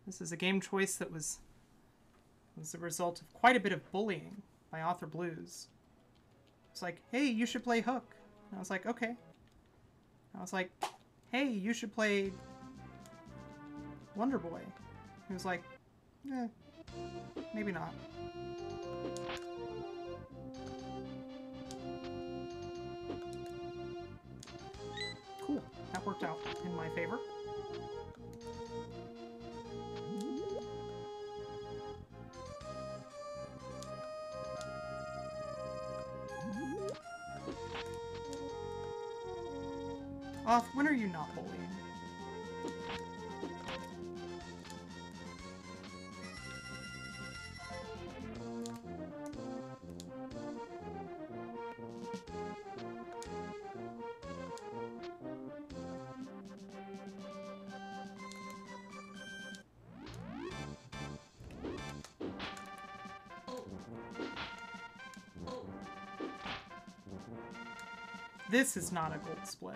This is a game choice that was the result of quite a bit of bullying by Author Blues. It's like, hey, you should play Hook. And I was like, okay. I was like, hey, you should play Wonder Boy. He was like, maybe not. Cool. That worked out in my favor. When are you not bullying? This is not a gold split.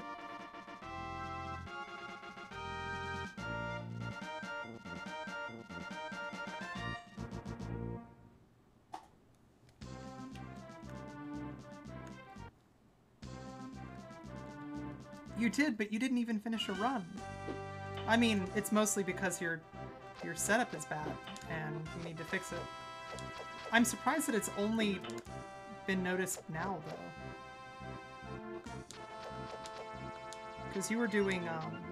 You did, but you didn't even finish a run. I mean, it's mostly because your setup is bad, and you need to fix it. I'm surprised that it's only been noticed now, though. Because you were doing,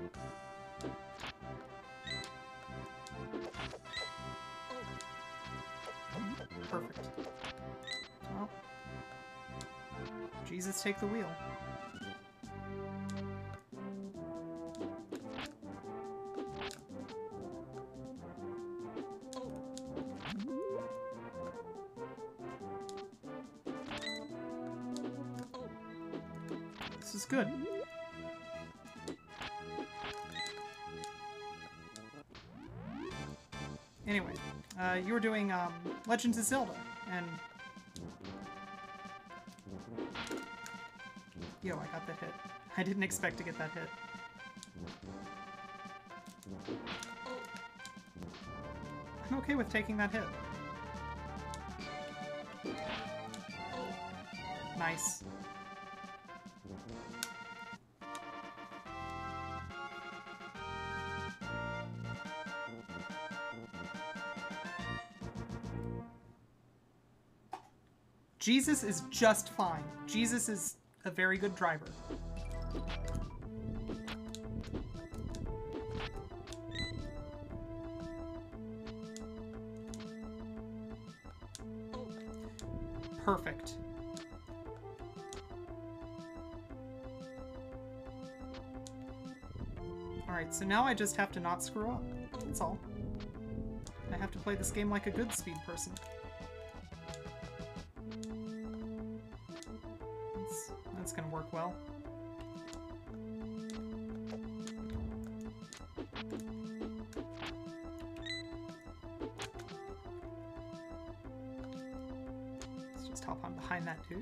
perfect. Well, Jesus, take the wheel. This is good. Anyway, you were doing Legends of Zelda, and yo, I got that hit. I didn't expect to get that hit. I'm okay with taking that hit. Nice. Jesus is just fine. Jesus is a very good driver. Perfect. Alright, so now I just have to not screw up. That's all. I have to play this game like a good speed person. That's gonna work well. Let's just hop on behind that dude.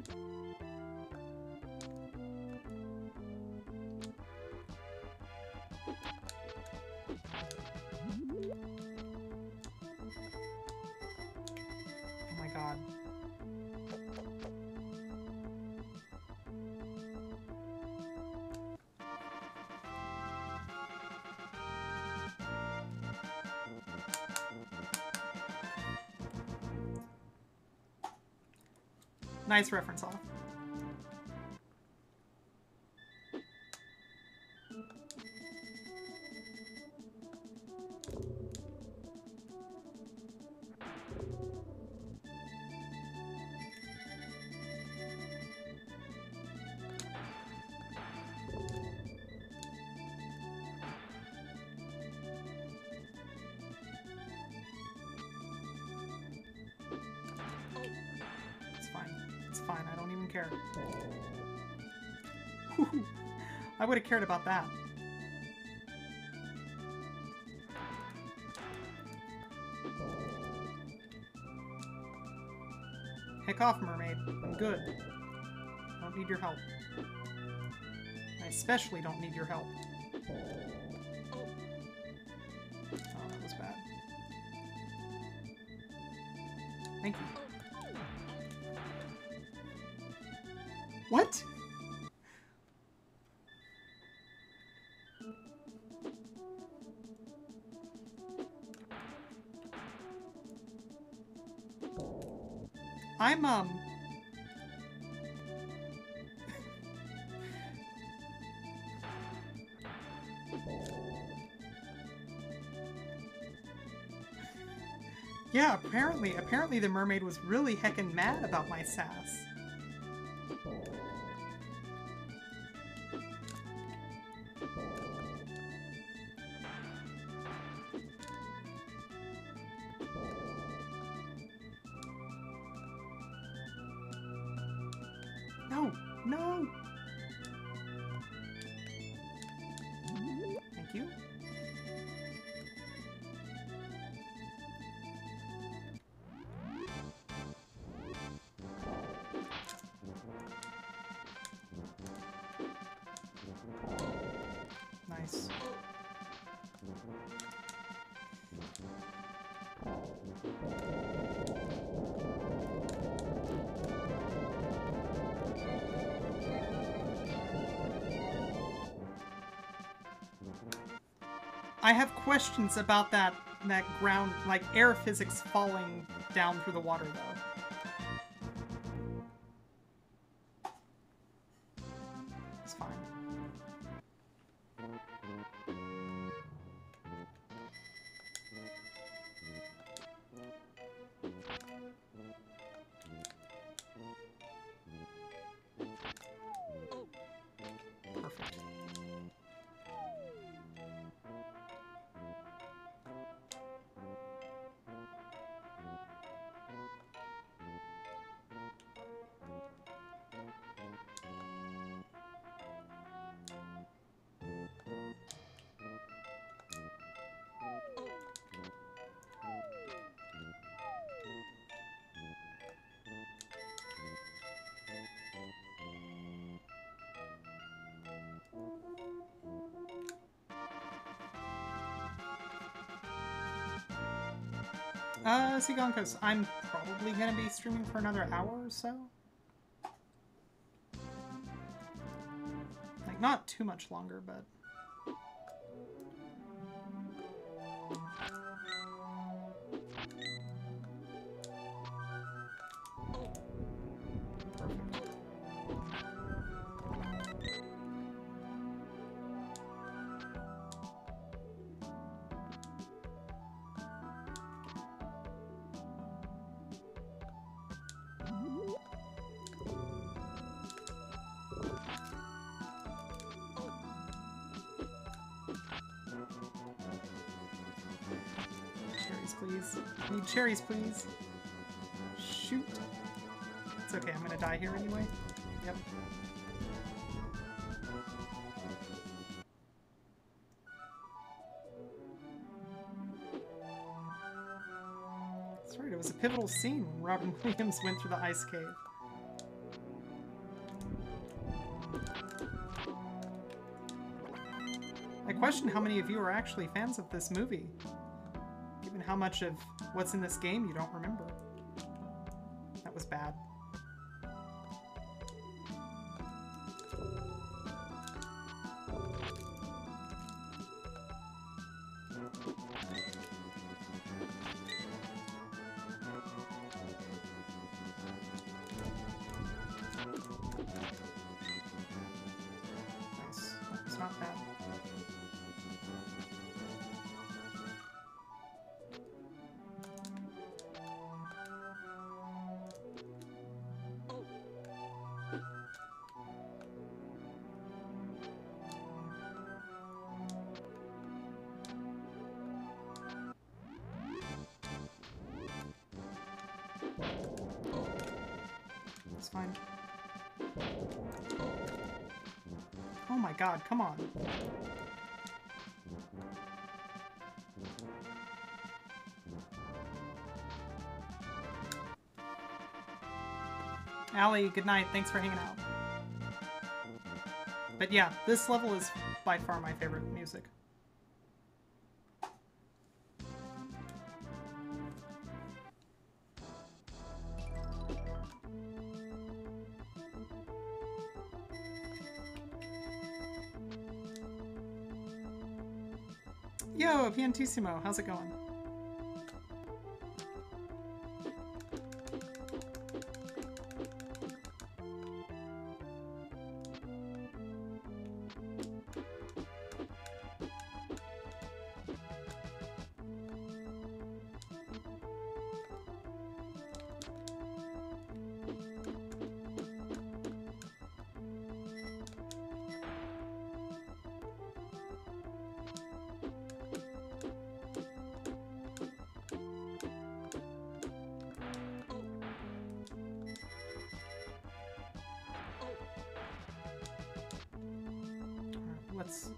Oh my god. Nice reference off. It's fine, I don't even care. I would have cared about that. Heck off, mermaid. I'm good. Don't need your help. I especially don't need your help. Oh, that was bad. Thank you. What? I'm, yeah, apparently the mermaid was really heckin' mad about my sass. No, no! Thank you. Nice. I have questions about that ground, like air physics falling down through the water, though. It's fine. Perfect. Sigonkos, I'm probably gonna be streaming for another hour or so. Like, not too much longer, but... Perfect. Please. I need cherries, please. Shoot. It's okay, I'm gonna die here anyway. Yep. That's right, it was a pivotal scene when Robin Williams went through the ice cave. I question how many of you are actually fans of this movie. Given how much of what's in this game you don't remember. That was bad. Nice. It's not bad. It's fine. Oh my god, come on. Allie, good night. Thanks for hanging out. But yeah, this level is by far my favorite music. Yo, Piantissimo, how's it going? Let's...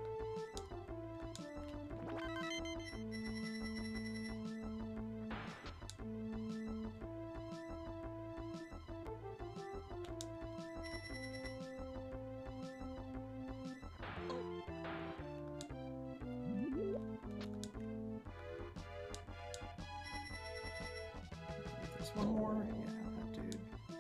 There's one more. Yeah, that dude.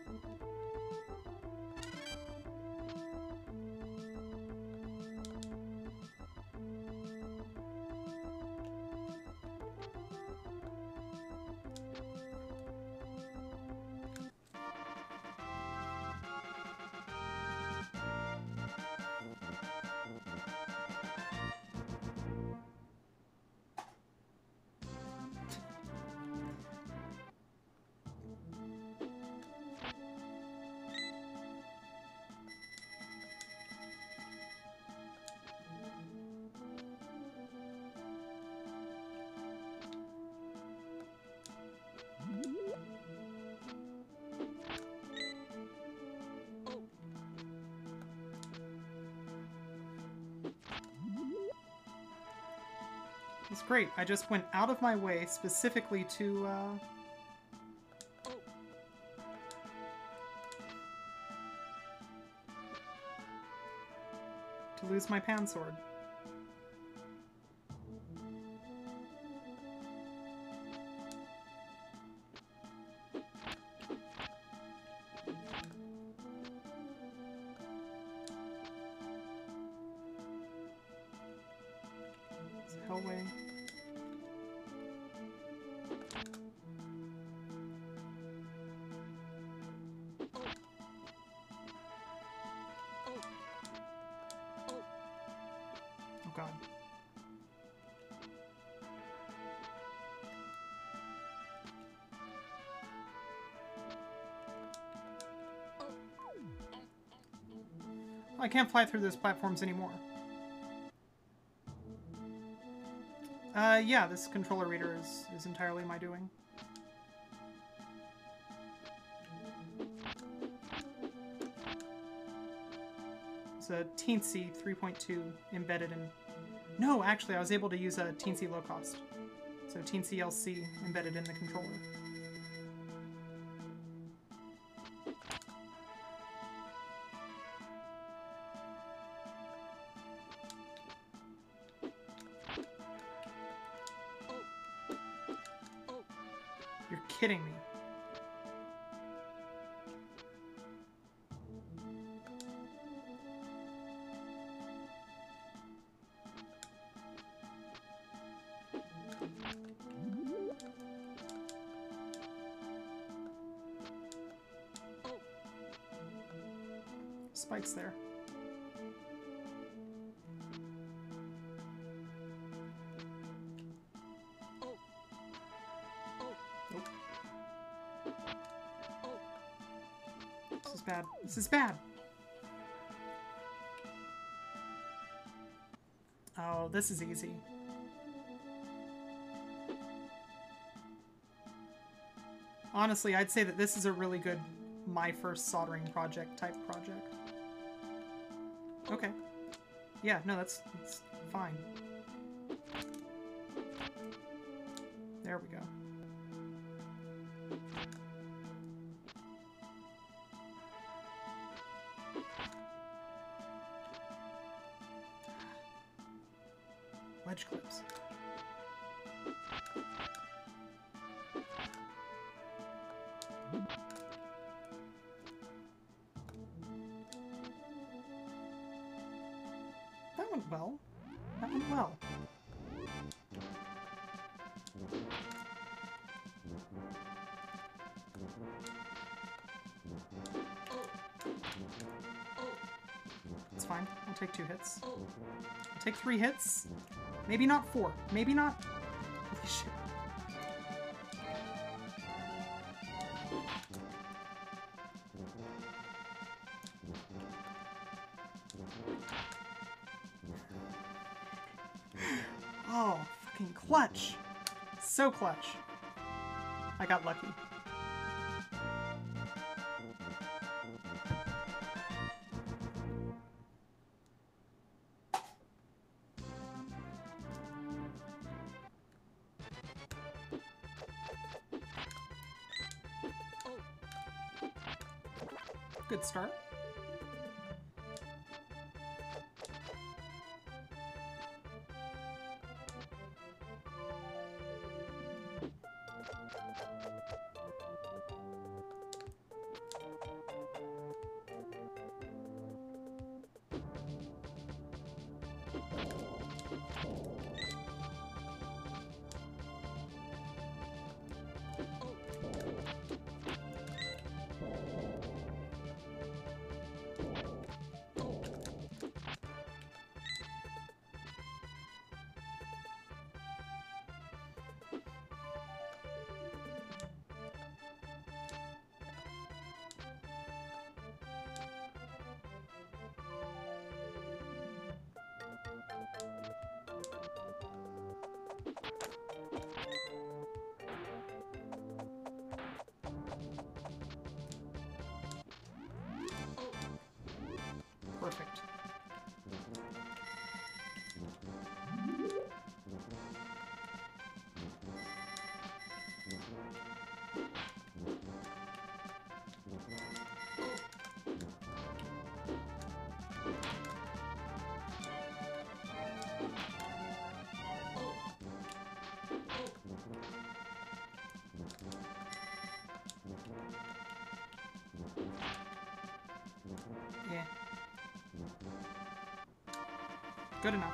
It's great. I just went out of my way specifically to lose my pan sword. It's Hellway. Oh god. I can't fly through those platforms anymore. Yeah, this controller reader is entirely my doing. It's a Teensy 3.2 embedded in... No, actually, I was able to use a Teensy low cost. So Teensy LC embedded in the controller. You're kidding me. Spikes there. Nope. This is bad. This is bad. Oh, this is easy. Honestly, I'd say that this is a really good my first soldering project type project. Okay. Yeah, no, that's fine. There we go. Wedge clips. That went well. That went well. fine. I'll take 2 hits. I'll take 3 hits. Maybe not 4. Maybe not... Holy shit. Oh, fucking clutch. So clutch. I got lucky. Good start. Perfect. Yeah. Good enough.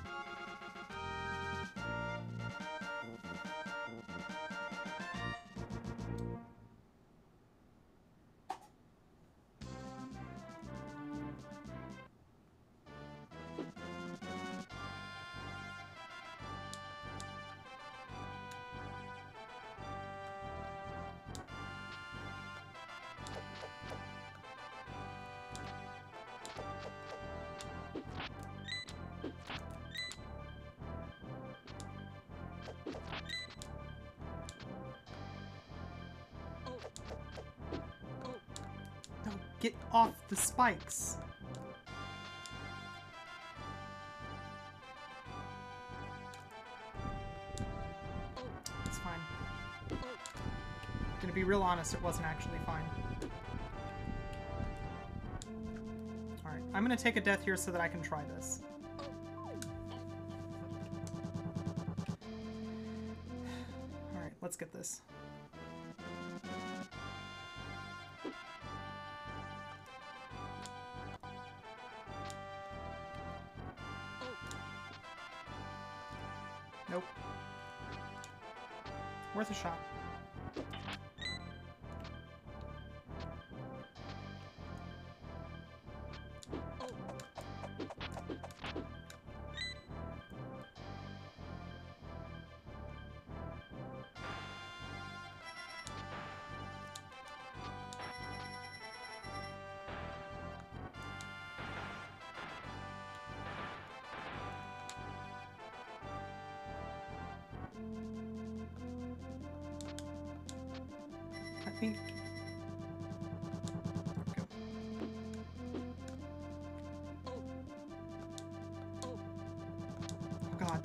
No, get off the spikes. It's fine. Gonna be real honest, it wasn't actually fine. Alright, I'm gonna take a death here so that I can try this. Alright, let's get this. Nope. Worth a shot. I think... There we go. Oh god.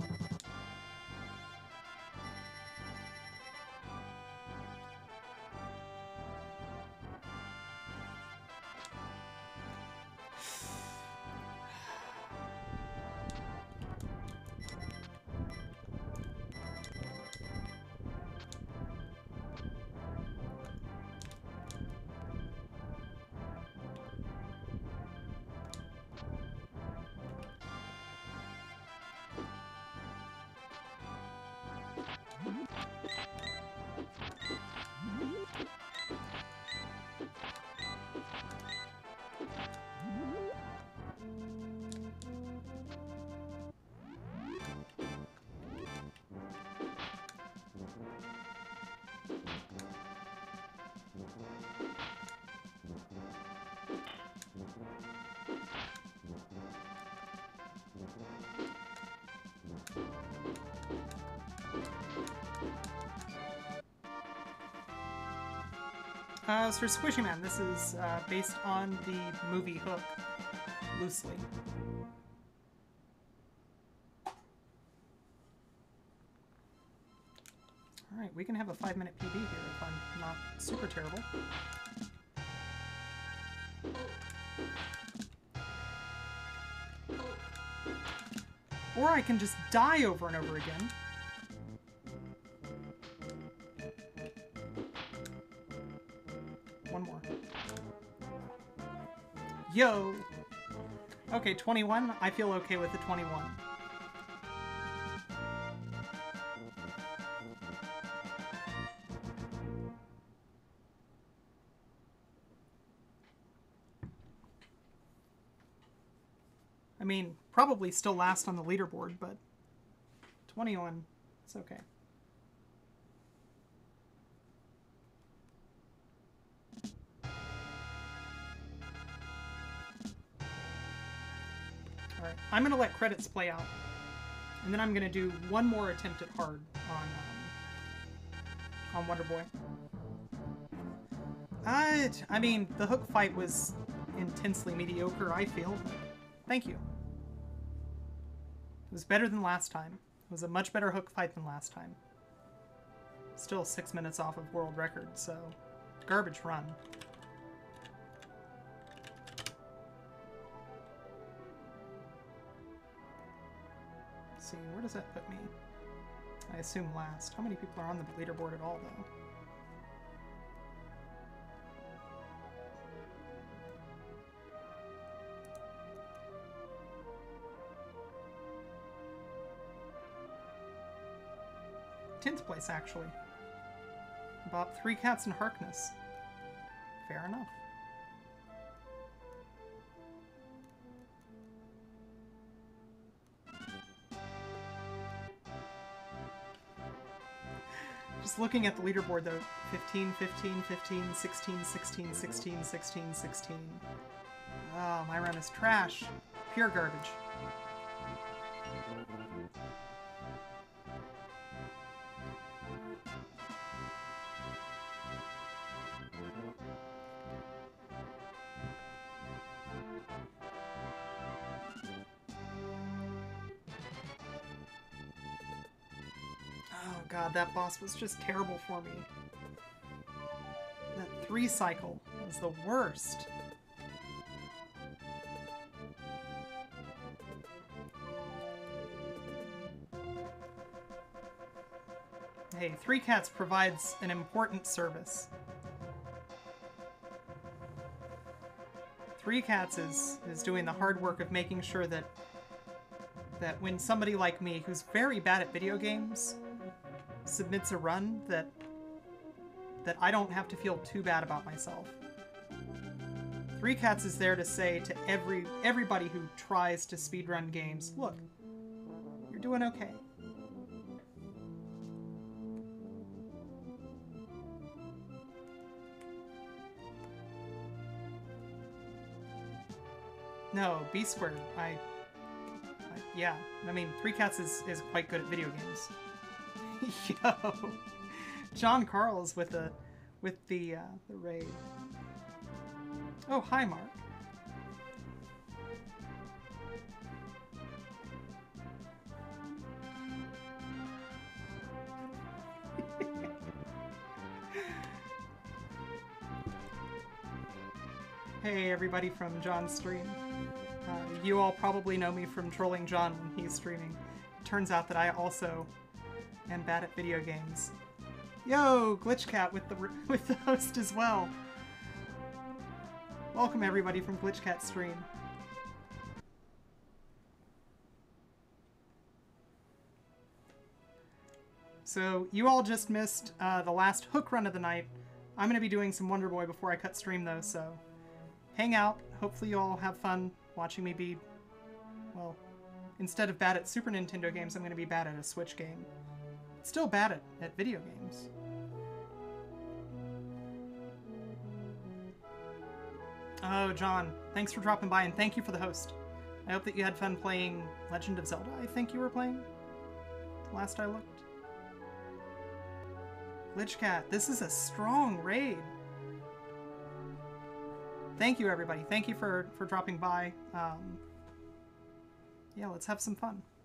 So Squishy Man, this is based on the movie Hook, loosely. Alright, we can have a 5-minute PB here if I'm not super terrible. Or I can just die over and over again. One more. Yo! Okay, 21. I feel okay with the 21. I mean, probably still last on the leaderboard, but 21, it's okay. Alright, I'm going to let credits play out. And then I'm going to do one more attempt at hard on Wonder Boy. I mean, the Hook fight was intensely mediocre, I feel. Thank you. It was better than last time. It was a much better Hook fight than last time. Still 6 minutes off of world record, so garbage run. Let's see, where does that put me? I assume last. How many people are on the leaderboard at all, though? Tenth place, actually. About 3 Cats and Harkness. Fair enough. Just looking at the leaderboard, though. 15, 15, 15, 16, 16, 16, 16, 16. Oh, my run is trash. Pure garbage. God, that boss was just terrible for me. That 3 cycle was the worst. Hey, 3 Cats provides an important service. 3 Cats is doing the hard work of making sure that when somebody like me, who's very bad at video games, submits a run, that I don't have to feel too bad about myself. 3 Cats is there to say to everybody who tries to speedrun games, look, you're doing okay. No, B squared. Yeah. I mean, 3 Cats is quite good at video games. Yo, John Carl's with the raid. Oh, hi, Mark. Hey, everybody from John's stream. You all probably know me from trolling John when he's streaming. It turns out that I also am bad at video games. Yo, Glitchcat with the host as well. Welcome everybody from Glitchcat stream. So you all just missed the last Hook run of the night. I'm going to be doing some Wonder Boy before I cut stream though, so hang out. Hopefully you all have fun watching me be, well, instead of bad at Super Nintendo games, I'm going to be bad at a Switch game. Still bad at video games. Oh, John, thanks for dropping by, and thank you for the host. I hope that you had fun playing Legend of Zelda, I think you were playing, last I looked. Glitchcat, this is a strong raid. thank you, everybody. Thank you for dropping by. Yeah, let's have some fun.